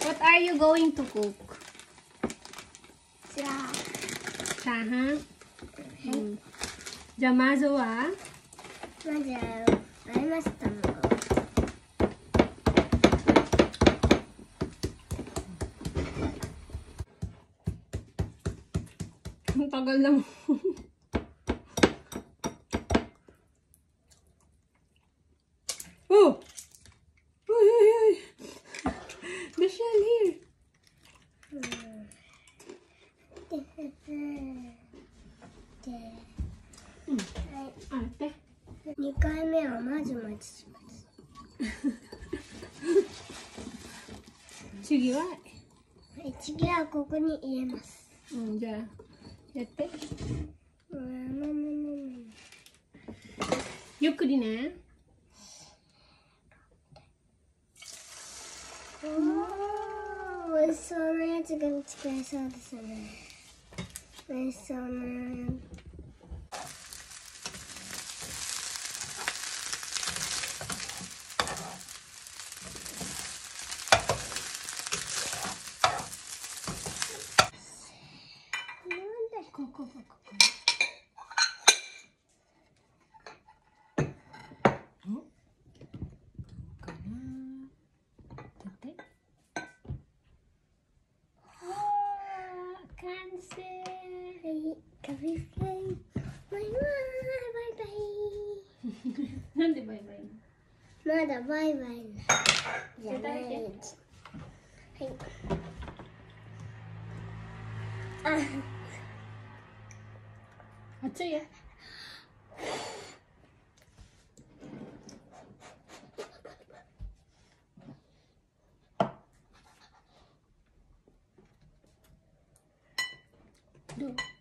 What are you going to cook? じゃあ、 チャーハン。じゃあまずはまずありましたの。 ang tagal lang. Oh! Uy, uy, uy! The shell here. あって。 2回目はまずまずします。 次は次はここに入れます。 じゃあやって。ゆっくりね。 おいしそうなやつが見つかりそうですね。おいしそうな。 ここ。お、どうかな。出て。完成。 はい、カフェスケ。バイバイ。 なんでバイバイ？ まだバイバイじゃない。はい。 熱いよ。どう？